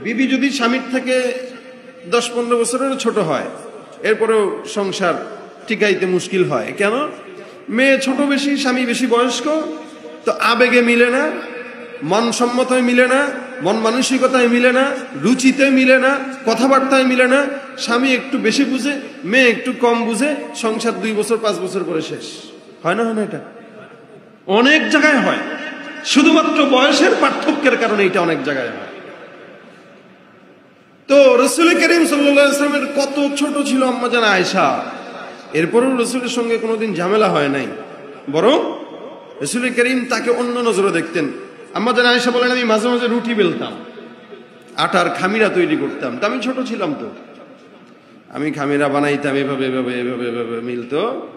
বিবি যদি স্বামীর থেকে 10-15 বছরেরও ছোট হয়, এরপরেও সংসার টিকাইতে মুশকিল হয়। কেন? মেয়ে ছোট বেশি, স্বামী বেশি বয়স্ক, তো আবেগে মিলে না, মন সম্মতই মিলে না, মন মানসিকতায় মিলে না, রুচিতে মিলে না, কথাবার্তায় মিলে না। স্বামী একটু বেশি বুঝে, মেয়ে একটু কম বুঝে, সংসার 2 বছর 5 বছর পরে শেষ হয় না? হয় না? এটা অনেক জায়গায় হয়, শুধুমাত্র বয়সের পার্থক্যের কারণে এটা অনেক জায়গায় হয়। তো রাসূল করিম সাল্লাল্লাহু আলাইহি ওয়াসাল্লামের কত ছোট ছিল আম্মাজান আয়েশা, এরপরও রাসূলের সঙ্গে কোনোদিন ঝামেলা হয় নাই, বরং রাসূল করিম তাকে অন্য নজরে দেখতেন। আম্মাজান আয়েশা বলেন, আমি মাঝে মাঝে রুটি বেলতাম, আটার খামিরা তৈরি করতাম, তা আমি ছোট ছিলাম, তো আমি খামিরা বানাইতাম, এভাবে এভাবে এভাবে এভাবে মিলতো,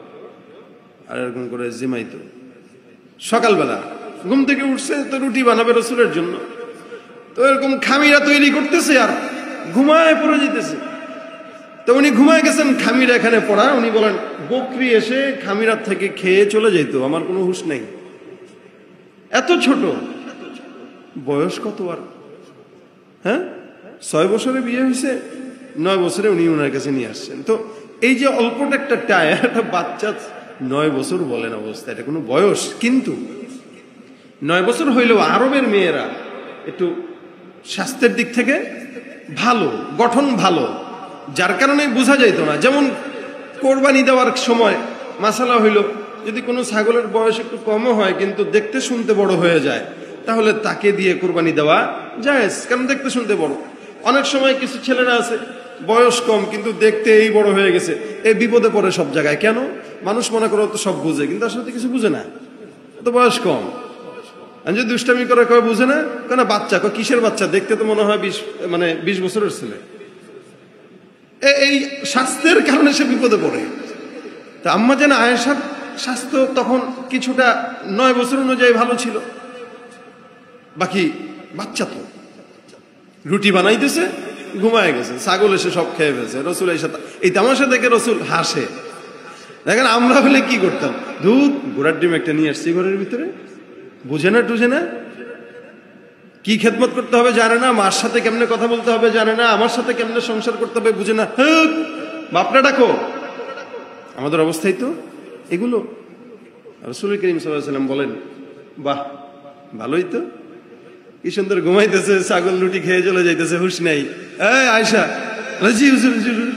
আর এরকম করে জিমাইতো। সকালবেলা ঘুম থেকে উঠছে, তো রুটি বানাবে রাসূলের জন্য, তো এরকম খামিরা তৈরি করতেছে আর ঘুমায় পড়ে যেতেছে। তো উনি ঘুমায় গেছেন, খামিরা এখানে পড়া। উনি বলেন, বকরি এসে খামিরার থেকে খেয়ে চলে যেত, আমার কোনো হুঁশ নেই। এত ছোট বয়স, কত আর, হ্যাঁ, 6 বছরে বিয়ে হয়েছে, 9 বছরে উনি ওনার কাছে নিয়ে আসছেন। তো এই যে অল্পটা একটা টায়ার, একটা বাচ্চা 9 বছর বলেন অবস্থা, এটা কোনো বয়স? কিন্তু 9 বছর হইলেও আরবের মেয়েরা একটু স্বাস্থ্যের দিক থেকে ভালো, গঠন ভালো, যার কারণে বোঝা যাইতো না। যেমন কোরবানি দেওয়ার সময় মাসালা হইল, যদি কোনো ছাগলের বয়স একটু কমও হয় কিন্তু দেখতে শুনতে বড় হয়ে যায়, তাহলে তাকে দিয়ে কোরবানি দেওয়া জায়েজ, কারণ দেখতে শুনতে বড়। অনেক সময় কিছু ছেলেরা আছে বয়স কম কিন্তু দেখতে এই বড় হয়ে গেছে, এই বিপদে পড়ে সব জায়গায়। কেন? মানুষ মনে করো তো সব বুঝে, কিন্তু আসলে কিছু বুঝে না, তো বয়স কম। যদি দুষ্টামি করে কয় বুঝে না, কেন বাচ্চা, কিসের বাচ্চা, দেখতে তো মনে হয় 20 বছরের ছেলে। এই স্বাস্থ্যের কারণে সে বিপদে পড়ে। তা আম্মাজান আয়েশার স্বাস্থ্য তখন কিছুটা 9 বছর অনুযায়ী ভালো ছিল, বাকি বাচ্চা তো রুটি বানাইতেছে, ঘুমায় গেছে, ছাগল এসে সব খেয়ে ফেলছে। রসুল এই তামাশা দেখে রসুল হাসে। দেখেন আমরা হলে কি করতাম, দুধ ঘোড়ার ডিম একটা নিয়ে আসছি ঘরের ভিতরে, বুঝে না টুঝে না, কি খেদমত করতে হবে জানে না, মার সাথে কেমনে কথা বলতে হবে জানে না, আমার সাথে কেমনে সংসার করতে হবে বুঝে না, বাপটা ডাকো। আমাদের অবস্থাই তো এগুলো। রাসূল করিম সাল্লাল্লাহু আলাইহি ওয়াসাল্লাম বলেন, বাহ ভালোই তো, কি সুন্দর ঘুমাইতেছে, ছাগল রুটি খেয়ে চলে যাইতেছে, হুঁশ নাই। আয়েশা, জি হুজুর,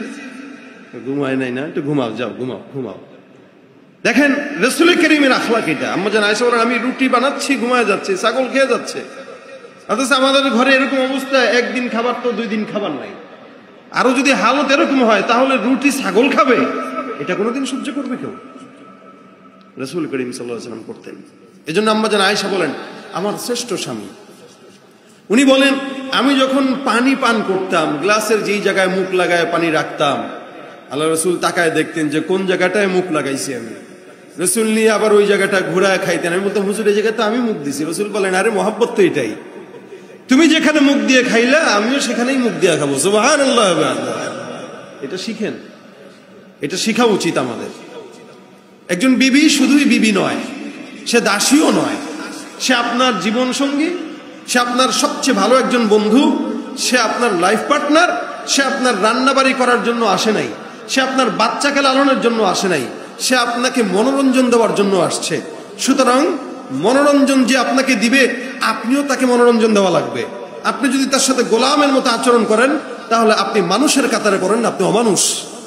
ঘুমায় নাই না, একটু ঘুমাও, যাও ঘুমাও ঘুমাও। দেখেন রাসূল করিমের আখলাক এটা। আম্মাজান আয়েশা বলেন, আমি রুটি বানাচ্ছি, ঘুমায় যাচ্ছে, ছাগল খেয়ে যাচ্ছে। অথচ আমাদের ঘরে এরকম অবস্থা, একদিন খাবার তো 2 দিন খাবার নাই। আরো যদি হালত এরকম হয়, তাহলে রুটি ছাগল খাবে, এটা কোনোদিন সহ্য করবে কেউ? রাসূল করিম সাল্লাল্লাহু আলাইহি ওয়াসাল্লাম করতেন। এজন্য আম্মাজান আয়েশা বলেন, আমার শ্রেষ্ঠ স্বামী। উনি বলেন, আমি যখন পানি পান করতাম, গ্লাসের যেই জায়গায় মুখ লাগায় পানি রাখতাম, আল্লাহ রাসূল তাকায় দেখতেন যে কোন জায়গাটায় মুখ লাগাইছি আমি। রাসূল নিয়ে আবার ওই জায়গাটা ঘুরায় খাইতেন। আমি বলতাম, হুজুর এই জায়গাটা আমি মুখ দিছি। রাসূল বলেন, আরে মহব্বত তো এটাই, তুমি যেখানে মুখ দিয়ে খাইলা আমিও সেখানেই মুখ দিয়ে খাবো। সুবহানাল্লাহ। এটা শিখেন, এটা শিখা উচিত আমাদের। একজন বিবি শুধুই বিবি নয়, সে দাসীও নয়, সে আপনার জীবন সঙ্গী, সে আপনার সবচেয়ে ভালো একজন বন্ধু, সে আপনার লাইফ পার্টনার। সে আপনার রান্নাবাড়ি করার জন্য আসে নাই, সে আপনার বাচ্চাকে লালনের জন্য আসে নাই, সে আপনাকে মনোরঞ্জন দেওয়ার জন্য আসছে। সুতরাং মনোরঞ্জন যে আপনাকে দিবে, আপনিও তাকে মনোরঞ্জন দেওয়া লাগবে। আপনি যদি তার সাথে গোলামের মতো আচরণ করেন, তাহলে আপনি মানুষের কাতারে পড়েন, আপনি অমানুষ।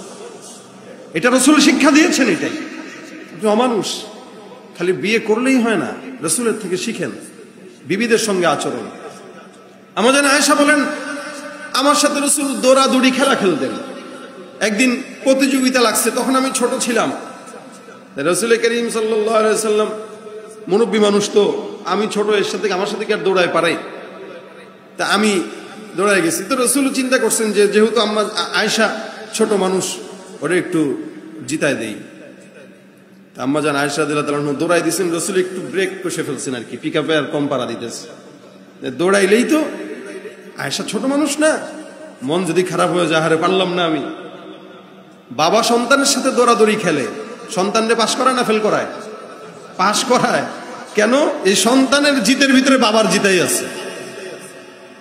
এটা রাসূল শিক্ষা দিয়েছেন, এটাই, আপনি অমানুষ। খালি বিয়ে করলেই হয় না, রাসূলের থেকে শিখেন বিবিদের সঙ্গে আচরণ। আম্মাজান আয়েশা বলেন, আমার সাথে রাসূল দৌড়াদৌড়ি খেলা খেলতেন। একদিন প্রতিযোগিতা লাগছে, তখন আমি ছোট ছিলাম। রাসূল করিম সাল্লাল্লাহু আলাইহি ওয়াসাল্লাম মুরব্বী মানুষ, তো আমি ছোট, এর সাথে আমার সাথে কি আর দৌড়ায় পারে? তা আমি দৌড়ায় গেছি। তো রাসূল চিন্তা করছেন যে যেহেতু আম্মা আয়েশা ছোট মানুষ, ওরে একটু জিতায় দেই। আম্মাজান আয়েশা রাদিয়াল্লাহু তাআলা দৌড়াই দিয়েছেন, রাসূল একটু ব্রেক কষে ফেলছেন আর কি, পিকআপে আর কম পাড়া দিতেছে। দৌড়াইলেই তো, আয়েশা ছোট মানুষ না, মন যদি খারাপ হয়ে যায়, হারে পারলাম না আমি। বাবা সন্তানের সাথে দৌড়াদৌড়ি খেলে, সন্তানরে পাস করায় না ফেল করায়? পাস করায়। কেন? এই সন্তানের জিতের ভিতরে বাবার জিতাই আছে।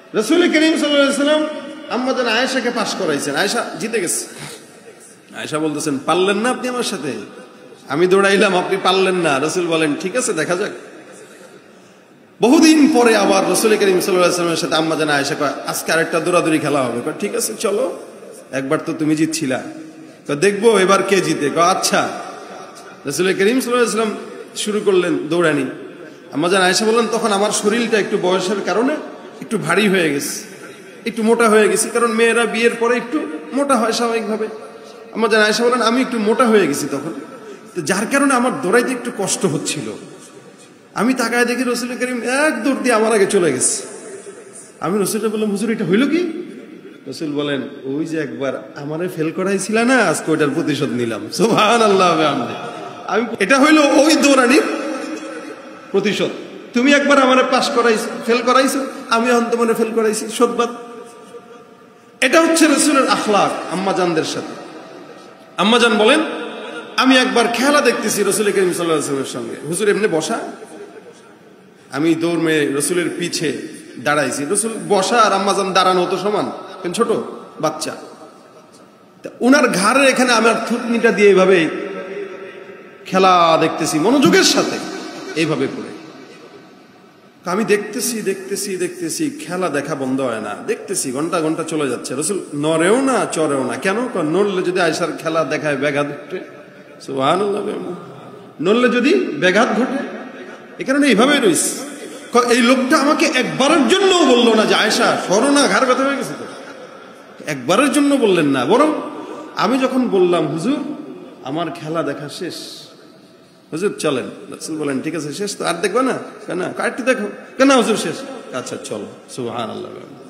রাসূল করিম সাল্লাল্লাহু আলাইহি ওয়াসাল্লাম আম্মা জান আয়েশাকে পাশ করাইছেন, আয়েশা জিতে গেছে। আয়েশা বলতেছেন, পারলেন না আপনি আমার সাথে, আমি দৌড়াইলাম আপনি পারলেন না। রাসূল বলেন, ঠিক আছে দেখা যাক। বহুদিন পরে আবার রাসূল করিম সাল্লাল্লাহু আলাইহি ওয়াসাল্লামের সাথে আম্মা জান আয়েশা কয়, আজকে আরেকটা দৌড়াদৌড়ি খেলা হবে। কয় ঠিক আছে চলো, একবার তো তুমি জিতছিলা, দেখবো এবার কে জিতে। কয় আচ্ছা। রাসূল করিম সাল্লাল্লাহু আলাইহি ওয়াসাল্লাম শুরু করলেন দৌড়ানি। আম্মা জান আয়েশা বললেন, তখন আমার শরীরটা একটু বয়সের কারণে একটু ভারী হয়ে গেছে, একটু মোটা হয়ে গেছি, কারণ মেয়েরা বিয়ের পরে একটু মোটা হয় স্বাভাবিকভাবে। আম্মা জান আয়েশা বলেন, আমি একটু মোটা হয়ে গেছি তখন, তো যার কারণে আমার দৌড়াইতে একটু কষ্ট হচ্ছিল। আমি তাকায় দেখি রাসূল করিম এক দৌড় দিয়ে আমার আগে চলে গেছে। আমি রাসূলকে বললাম, হুজুর এটা হইল কি? রাসূল বলেন, ওই যে একবার আমারে ফেল করাইছিল না, আজকে ওইটার প্রতিশোধ নিলাম। সুবহানাল্লাহ। আমি এটা হইল ওই দৌড়ানির প্রতিশোধ। তুমি একবার আমারে পাস করাইছো, ফেল করাইছো, আমি এখন তোমারে ফেল করাইছি, শোধবাদ। এটা হচ্ছে রাসূলের আখলাক আম্মাজানদের সাথে। আম্মাজান বলেন, আমি একবার খেলা দেখতেছি রাসূল করিম সাল্লাল্লাহু আলাইহি ওয়াসাল্লামের সঙ্গে, হুজুর এমনি বসা, আমি দৌড় মেরে রসুলের পিছে দাঁড়াইছি। রসুল বসা আর আম্মাজান দাঁড়ানো তো সমান, কেন ছোট বাচ্চা। উনার ঘাড়ের এখানে আমার থুতনিটা দিয়ে এইভাবে খেলা দেখতেছি মনোযোগের সাথে, এইভাবে করে। আমি দেখতেছি দেখতেছি দেখতেছি, খেলা দেখা বন্ধ হয় না, দেখতেছি ঘন্টা ঘন্টা চলে যাচ্ছে। রসুল নড়েও না চড়েও না। কেন? নড়লে যদি আয়েশার খেলা দেখায় ব্যাঘাত ঘটে। সুবহানাল্লাহ। নড়লে যদি ব্যাঘাত ঘটে, এ কারণে এইভাবেই রয়েছে। এই লোকটা আমাকে একবারের জন্য বললো না যে আয়েশা সরো না, ঘাড় ব্যথা হয়ে গেছে, তো একবারের জন্য বললেন না, বরং আমি যখন বললাম হুজুর আমার খেলা দেখা শেষ, হুজুর চলেন, রাসূল বলেন ঠিক আছে শেষ তো, আর দেখবে না? কেন? কাটটি দেখো। কেন হুজুর শেষ? আচ্ছা চলো। সুবহানাল্লাহ।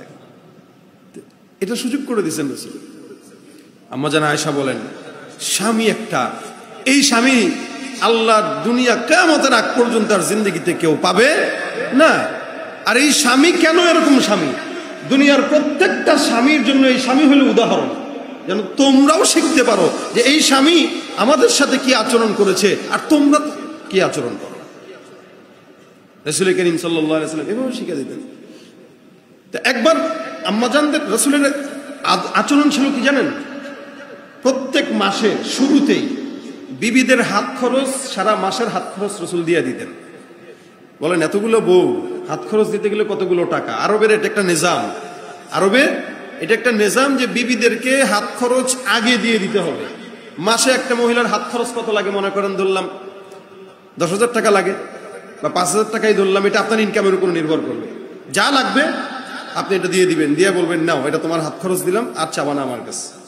এটা সুযোগ করে দিয়েছেন রাসূল। আম্মা জান আয়েশা বলেন, স্বামী একটা, এই স্বামী আল্লাহ দুনিয়া কিয়ামতের আগ পর্যন্ত আর জিন্দেগিতে কেউ পাবে না। আর এই স্বামী কেন এরকম স্বামী? দুনিয়ার প্রত্যেকটা স্বামীর জন্য এই স্বামী হলো উদাহরণ, যেন তোমরাও শিখতে পারো যে এই স্বামী আমাদের সাথে কি আচরণ করেছে আর তোমরা কি আচরণ করো। রাসূল করিম সাল্লাল্লাহু আলাইহি ওয়াসাল্লাম এভাবে শিখিয়ে দিতেন। তো একবার আম্মাজানদের রাসূলের আচরণ ছিল কি জানেন? প্রত্যেক মাসে শুরুতেই বিবিদের হাত খরচ, সারা মাসের হাত খরচ রাসূল দিয়ে দিতেন। বলেন এতগুলো বউ হাত খরচ দিতে গেলে কতগুলো টাকা। আরবের এটা একটা নিজাম, আরবের এটা একটা নিজাম যে বিবিদেরকে হাত খরচ আগে দিয়ে দিতে হবে। মাসে একটা মহিলার হাত খরচ কত লাগে মনে করেন, ধরলাম 10,000 টাকা লাগে বা 5,000 টাকাই ধরলাম, এটা আপনার ইনকামের উপর নির্ভর করবে। যা লাগবে আপনি এটা দিয়ে দিবেন, দিয়ে বলবেন নাও এটা তোমার হাত খরচ দিলাম, আর চাবা না আমার কাছে।